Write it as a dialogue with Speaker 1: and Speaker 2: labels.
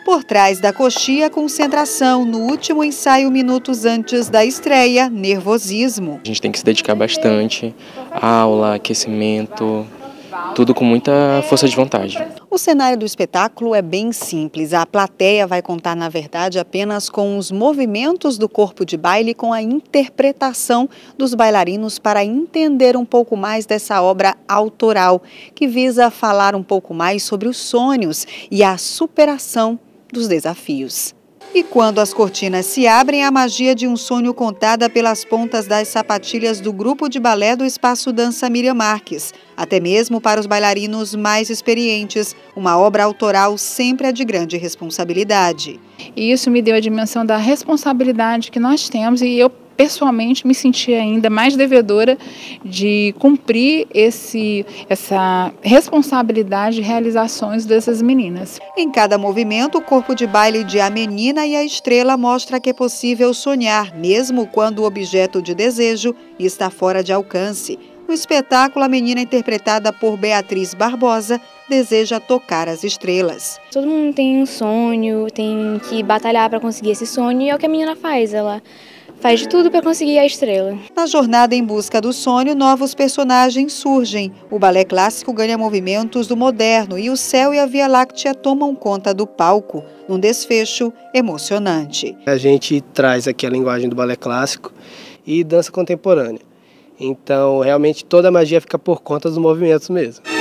Speaker 1: Por trás da coxia, concentração. No último ensaio, minutos antes da estreia, nervosismo.
Speaker 2: A gente tem que se dedicar bastante, aula, aquecimento, tudo com muita força de vontade.
Speaker 1: O cenário do espetáculo é bem simples. A plateia vai contar, na verdade, apenas com os movimentos do corpo de baile e com a interpretação dos bailarinos para entender um pouco mais dessa obra autoral, que visa falar um pouco mais sobre os sonhos e a superação dos desafios. E quando as cortinas se abrem, a magia de um sonho contada pelas pontas das sapatilhas do grupo de balé do Espaço Dança Miriam Marques. Até mesmo para os bailarinos mais experientes, uma obra autoral sempre é de grande responsabilidade.
Speaker 3: E isso me deu a dimensão da responsabilidade que nós temos e eu pessoalmente me senti ainda mais devedora de cumprir essa responsabilidade de realizações dessas meninas.
Speaker 1: Em cada movimento, o corpo de baile de A Menina e a Estrela mostra que é possível sonhar, mesmo quando o objeto de desejo está fora de alcance. No espetáculo, a menina, interpretada por Beatriz Barbosa, deseja tocar as estrelas.
Speaker 4: Todo mundo tem um sonho, tem que batalhar para conseguir esse sonho e é o que a menina faz, ela faz de tudo para conseguir a estrela.
Speaker 1: Na jornada em busca do sonho, novos personagens surgem. O balé clássico ganha movimentos do moderno e o céu e a Via Láctea tomam conta do palco, num desfecho emocionante.
Speaker 5: A gente traz aqui a linguagem do balé clássico e dança contemporânea. Então, realmente, toda a magia fica por conta dos movimentos mesmo.